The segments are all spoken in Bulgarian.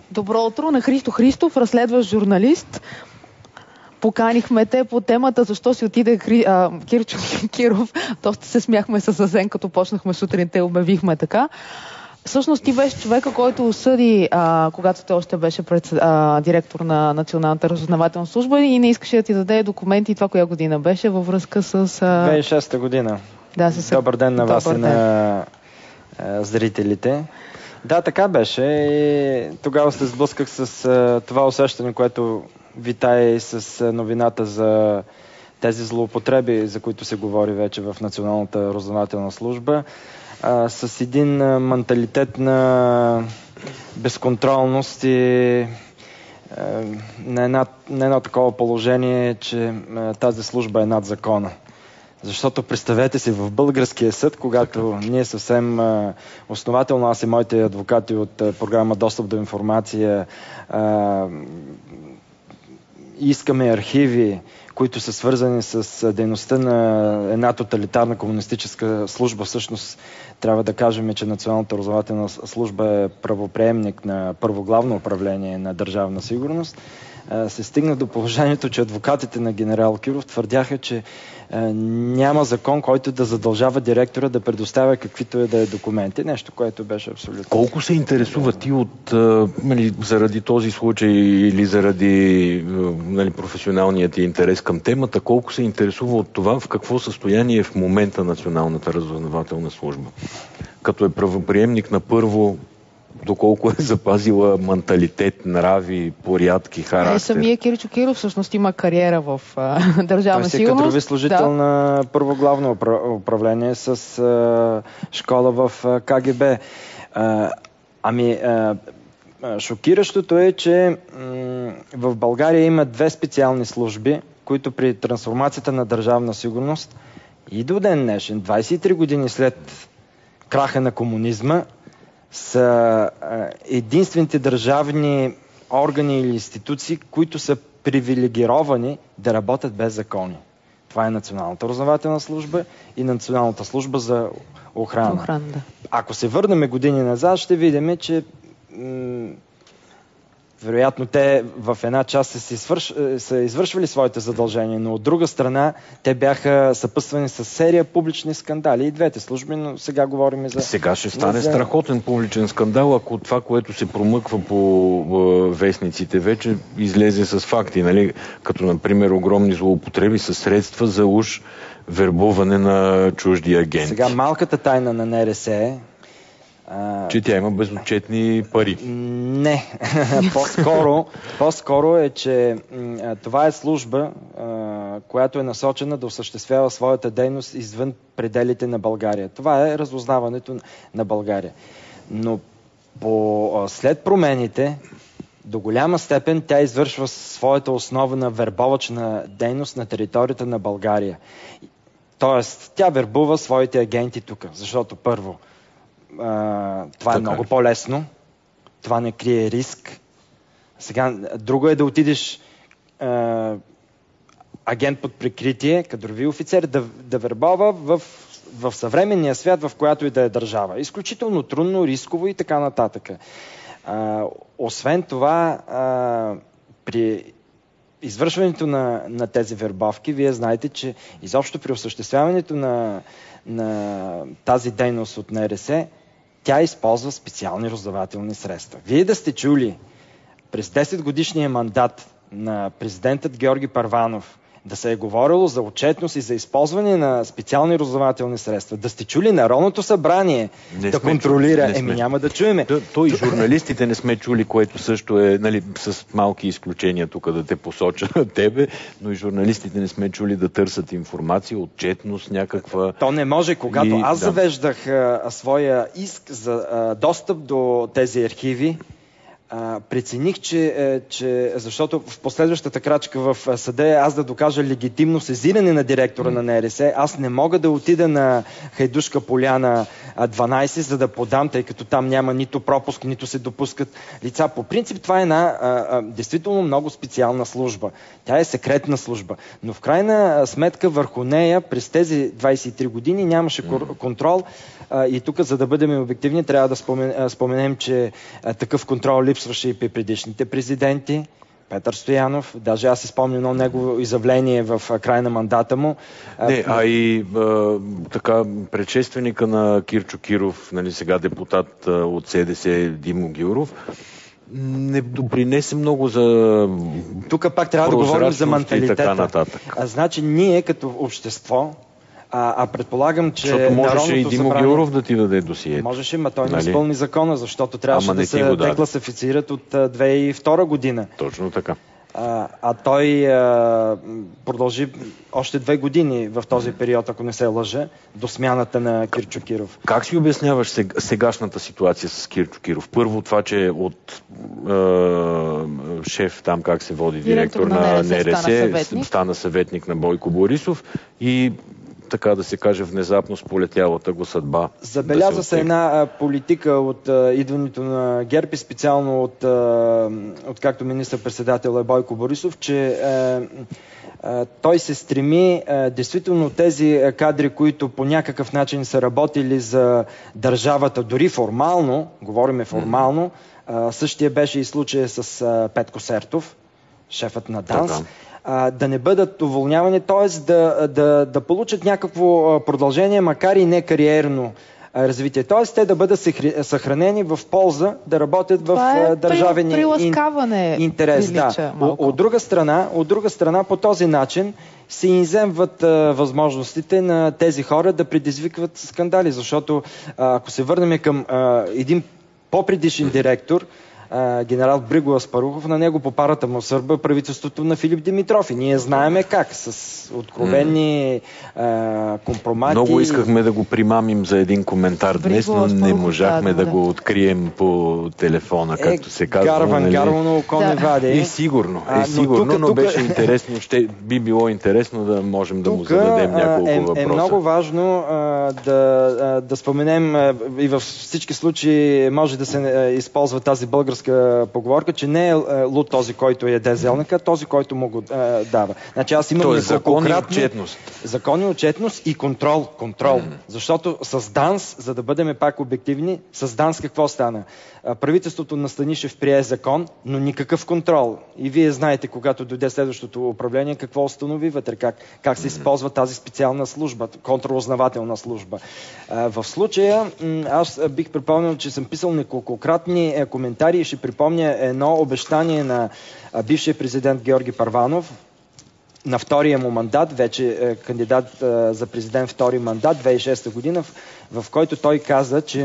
Добро утро на Христо Христов, разследващ журналист. Поканихме те по темата защо си отиде Кирчо Киров. Доста се смяхме с Азен, като почнахме сутринта и обявихме така. Всъщност ти беше човека, който осъди, когато той още беше директор на Националната разузнавателна служба и не искаше да ти даде документи. Това коя година беше във връзка с... 2006 година. Да, Добър ден на вас и на зрителите. Да, така беше. И тогава се сблъсках с това усещане, което витае и с новината за тези злоупотреби, за които се говори вече в Националната разузнавателна служба, с един менталитет на безконтролност и на едно такова положение, че тази служба е над закона. Защото представете си, в българския съд, когато ние съвсем основателно, аз и моите адвокати от програма Достъп до информация, искаме архиви, които са свързани с дейността на една тоталитарна комунистическа служба. Всъщност трябва да кажем, че Националната разузнавателна служба е правоприемник на първо главно управление на Държавна сигурност. Се стигна до положението, че адвокатите на генерал Киров твърдяха, че няма закон, който да задължава директора да предоставя каквито е да е документи. Нещо, което беше абсолютно... Колко се интересува ти от заради този случай или заради професионалният ти интерес към темата, колко се интересува от това в какво състояние е в момента Националната разузнавателна служба? Като е правоприемник на първо, доколко е запазила менталитет, нрави, порядки, характер. Самия Кирчо Киров всъщност има кариера в Държавна сигурност. Той си е кадрови служител на първо главно управление с школа в КГБ. Шокиращото е, че в България има две специални служби, които при трансформацията на Държавна сигурност и до ден днешен, 23 години след краха на комунизма, са единствените държавни органи или институции, които са привилегировани да работят без закони. Това е Националната разузнавателна служба и Националната служба за охрана. Да. Ако се върнем години назад, ще видим, че вероятно те в една част са извършвали своите задължения, но от друга страна те бяха съпътствани с серия публични скандали. И двете служби, но сега говорим за... Сега ще стане страхотен публичен скандал, ако това, което се промъква по вестниците, вече излезе с факти, нали? Като например огромни злоупотреби със средства за уж вербуване на чужди агенти. Сега малката тайна на НРС е, че тя има безотчетни пари. Не. По-скоро е, че това е служба, която е насочена да осъществява своята дейност извън пределите на България. Това е разузнаването на България. Но след промените, до голяма степен тя извършва своята основна вербовъчна дейност на територията на България. Тоест, тя вербува своите агенти тук, защото първо, това е много по-лесно. Това не крие риск. Сега, друго е да отидеш агент под прикритие, кадрови офицер, да вербова в съвременния свят, в която и да е държава. Изключително трудно, рисково и така нататък. Освен това, при извършването на тези вербовки, вие знаете, че изобщо при осъществяването на тази дейност от НРС, тя използва специални разузнавателни средства. Вие да сте чули през 10 годишния мандат на президентът Георги Първанов да се е говорило за отчетност и за използване на специални разузнавателни средства, да сте чули Народното събрание да контролира, няма да чуеме. То и журналистите не сме чули, което също е, нали, с малки изключения тук да те посоча на тебе, но и журналистите не сме чули да търсят информация, отчетност някаква. То не може. Когато аз завеждах своя иск за достъп до тези архиви, прецених, че защото в последващата крачка в съда е аз да докажа легитимно сезиране на директора на НРС. Аз не мога да отида на Хайдушка поляна 12, за да подам, тъй като там няма нито пропуск, нито се допускат лица. По принцип това е една действително много специална служба. Тя е секретна служба. Но в крайна сметка върху нея през тези 23 години нямаше контрол. И тук, за да бъдем обективни, трябва да споменем, че такъв контрол липсва злоупотrebстваше и при предишните президенти. Петър Стоянов, даже аз си спомням едно негово изявление в края на мандата му. Така, предшественика на Кирчо Киров, нали, сега депутат от СДС Димо Гяуров, не допринесе много за тук пак трябва да говорим за менталитета. Така нататък. Значи ние като общество, предполагам, че защото можеше и Димо Гяуров да ти даде досието. Можеше, но той не изпълни закона, защото трябваше да се декласифицират от 2002 година. Точно така. Той продължи още 2 години в този период, ако не се лъжа, до смяната на Кирчо Киров. Как си обясняваш сегашната ситуация с Кирчо Киров? Първо това, че от шеф там, как се води, директор на НРС, стана съветник на Бойко Борисов и така да се каже, внезапно сполетялата го съдба. Забелязва се една политика от идването на ГЕРБ и специално от както министър-председател е Бойко Борисов, че той се стреми действително тези кадри, които по някакъв начин са работили за държавата, дори формално, говориме формално, същия беше и случая с Петко Сертов, шефът на ДАНС, да не бъдат уволнявани, т.е. да получат някакво продължение, макар и не кариерно развитие. Т.е. те да бъдат съхранени в полза, да работят в държавен интерес. От друга страна, по този начин се изземват възможностите на тези хора да предизвикват скандали, защото ако се върнем към един по-предишен директор, генерал Бриго Аспарухов, на него по парата му сърба правителството на Филип Димитров. И ние знаеме как, с откровени компромати. Много искахме да го примамим за един коментар днес, но не можахме да го открием по телефона, както се казва. Гарвано око не вади. Сигурно, но беше интересно, би било интересно да можем да му зададем няколко въпроса. Е много важно да споменем и във всички случаи може да се използва тази българска поговорка, че не е луд този, който яде зелника, този, който му го дава. Значи аз имам закони, отчетност и контрол. Защото с ДАНС, за да бъдем пак обективни, с ДАНС какво стана? Правителството на Станишев прие закон, но никакъв контрол. И вие знаете, когато дойде следващото управление, какво установи вътре, как се използва тази специална служба, контраузнавателна служба. В случая, аз бих припомнил, че съм писал неколкократни коментари и ще припомня едно обещание на бившия президент Георги Първанов на втория му мандат, вече кандидат за президент втори мандат, 2006 година, в който той каза, че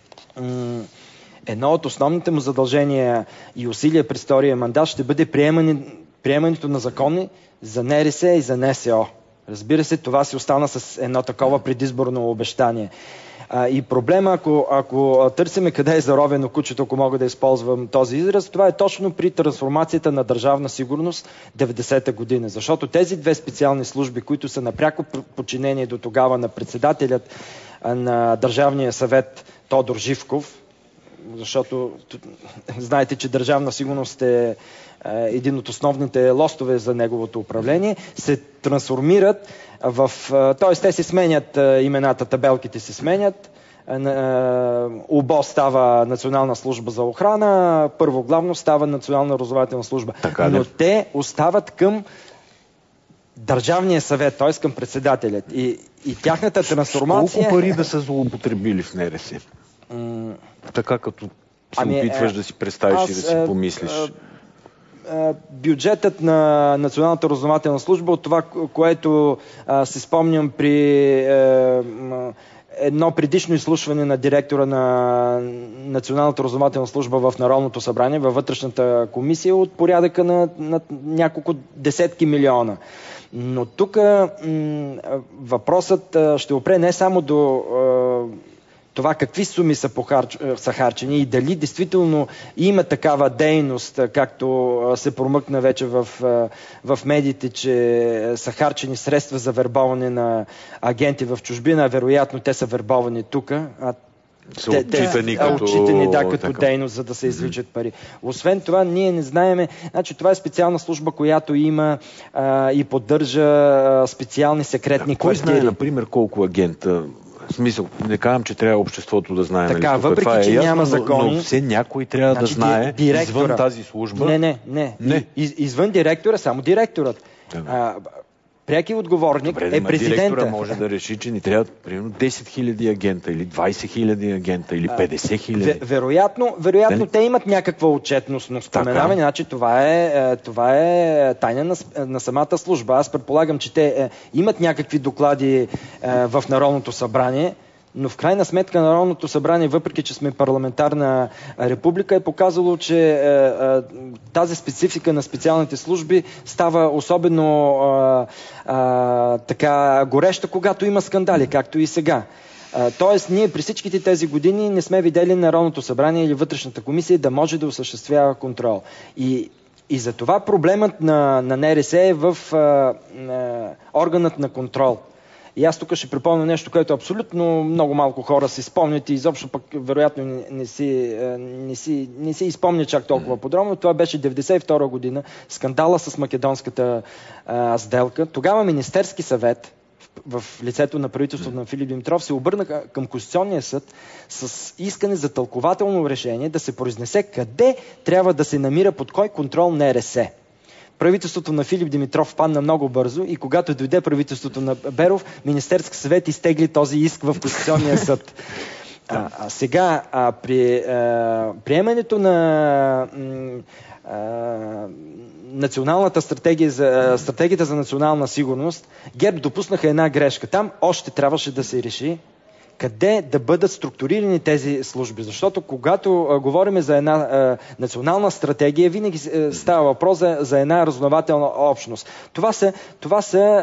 едно от основните му задължения и усилия през втория мандат ще бъде приемането на закони за НРС и за НСО. Разбира се, това си остана с едно такова предизборно обещание. И проблема, ако търсиме къде е заровено кучето, ако мога да използвам този израз, това е точно при трансформацията на държавна сигурност 90-та година. Защото тези две специални служби, които са на пряко подчинение до тогава на председателят на Държавния съвет Тодор Живков, защото знаете, че държавна сигурност е един от основните лостове за неговото управление, се трансформират т.е. те се сменят имената, табелките се сменят, УБО става Национална служба за охрана, първо главно става Национална разузнавателна служба. Но те остават към Държавния съвет, т.е. към председателят. И тяхната трансформация... Колко пари да са злоупотребили в НРС? Така като се опитваш да си представиш и да си помислиш. Бюджетът на Националната разузнавателна служба, от това, което се спомням при едно предишно изслушване на директора на Националната разузнавателна служба в Народното събрание, във вътрешната комисия, от порядъка на няколко десетки милиона. Но тук въпросът ще опре не само до това какви суми са харчени и дали действително има такава дейност, както се промъкна вече в медиите, че са харчени средства за вербоване на агенти в чужбина, вероятно те са вербовани тук. Отчитани като дейност, за да се извличат пари. Освен това, ние не знаеме, значи това е специална служба, която има и поддържа специални секретни квартири. Кой знае, например, колко агента В смисъл, не казвам, че трябва обществото да знае. Така, нали, въпреки, това че ясно, няма закони... Но все някой трябва да знае извън тази служба. Не. Извън директора, само директорът. Пряки отговорник е президента. Директора може да реши, че ни трябва примерно 10 000 агента или 20 000 агента или 50 000. Вероятно те имат някаква отчетност, но споменаване, значи това е тайна на самата служба. Аз предполагам, че те имат някакви доклади в Народното събрание, но в крайна сметка Народното събрание, въпреки че сме парламентарна република, е показало, че тази специфика на специалните служби става особено така гореща, когато има скандали, както и сега. Тоест, ние при всичките тези години не сме видели Народното събрание или Вътрешната комисия да може да осъществява контрол. И за това проблемът на НРС е в органът на контрол. И аз тук ще припомня нещо, което абсолютно много малко хора си спомнят и изобщо пък вероятно не си изпомня чак толкова подробно. Това беше 1992 година, скандала с македонската сделка. Тогава Министерски съвет в лицето на правителството на Филип Димитров се обърна към Конституционния съд с искане за тълкователно решение да се произнесе къде трябва да се намира под кой контрол НРС. Правителството на Филип Димитров падна много бързо и когато дойде правителството на Беров, Министерски съвет изтегли този иск в Конституционния съд. Сега, при приемането на националната стратегията за национална сигурност, ГЕРБ допуснаха една грешка. Там още трябваше да се реши къде да бъдат структурирани тези служби. Защото когато говорим за една национална стратегия, винаги става въпрос за една разузнавателна общност. Това са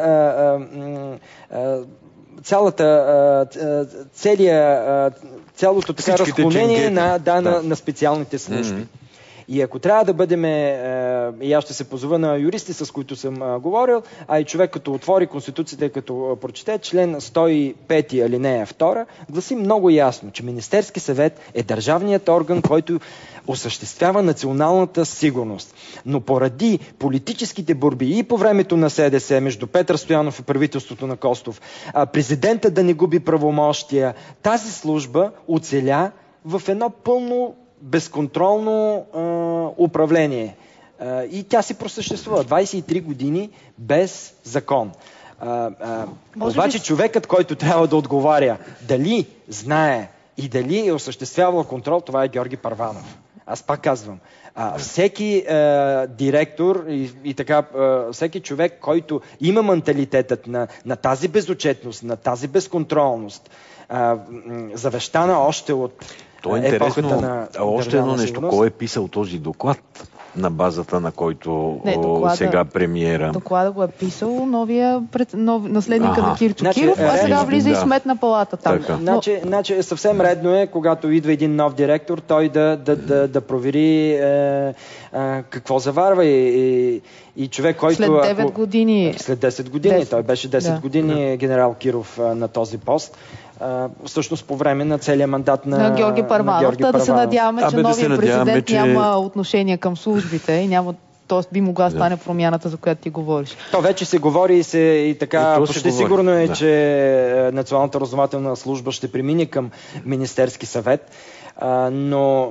цялото така разклонение на специалните служби. И ако трябва да бъдем, и аз ще се позова на юристи, с които съм говорил, а и човек като отвори Конституцията и като прочете, член 105 алинея 2, гласи много ясно, че Министерски съвет е държавният орган, който осъществява националната сигурност. Но поради политическите борби и по времето на СДС между Петър Стоянов и правителството на Костов, президента да не губи правомощия, тази служба оцеля в едно пълно безконтролно управление. И тя си просъществува 23 години без закон. Обаче човекът, който трябва да отговаря дали знае и дали е осъществявал контрол, това е Георги Първанов. Аз пак казвам, всеки директор и така, всеки човек, който има менталитетът на тази безотчетност, на тази безконтролност, завещана още от то е интересно, още едно нещо, кой е писал този доклад, на базата на който сега премиера? Доклада го е писал наследника на Кирчо Киров, а сега влиза и Сметна палата там. Значи съвсем редно е, когато идва един нов директор, той да провери какво заварва и човек, който... След 9 години. След 10 години. Той беше 10 години генерал Киров на този пост. Всъщност по време на целия мандат на Георги Първанов. Да се надяваме, че новия президент няма отношение към службите и няма, т.е. би могла да стане промяната, за която ти говориш. То вече се говори и така почти сигурно е, че Националната разузнавателна служба ще премине към Министерски съвет, но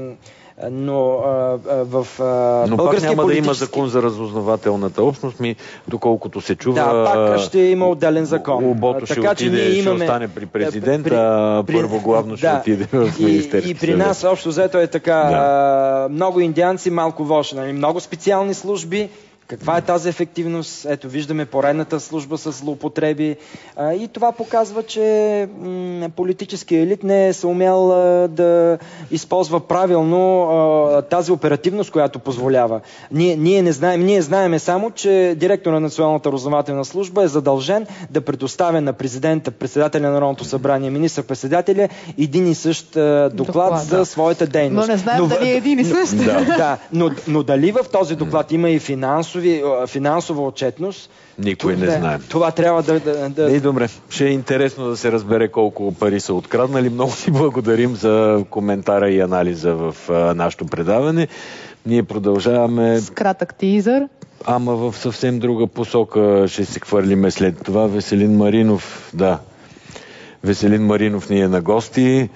пак няма да има закон за разузнавателната общност, доколкото се чува... Да, пак ще има отделен закон. Обото ще ще остане при президента, първо главно ще отиде в Министерски съвет. И при нас общо взето е така, много индианци, малко воши, много специални служби. Каква е тази ефективност? Ето, виждаме поредната служба с злоупотреби. И това показва, че политическият елит не е съумял да използва правилно тази оперативност, която позволява. Ние не знаем. Ние знаем само, че директор на Националната разузнавателна служба е задължен да предоставя на президента, председателя на Народното събрание, министър-председателя един и същ доклад за своята дейност. Но не знаем дали е един и същ. Но дали в този доклад има и финансова отчетност, никой не знае. Това трябва да... Добре, ще е интересно да се разбере колко пари са откраднали. Много ти благодарим за коментара и анализа в нашето предаване. Ние продължаваме... С кратък тизър. Ама в съвсем друга посока ще се хвърлиме след това. Веселин Маринов, Веселин Маринов ни е на гости.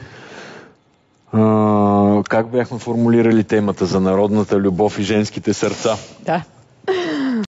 Как бяхме формулирали темата за народната любов и женските сърца? Да.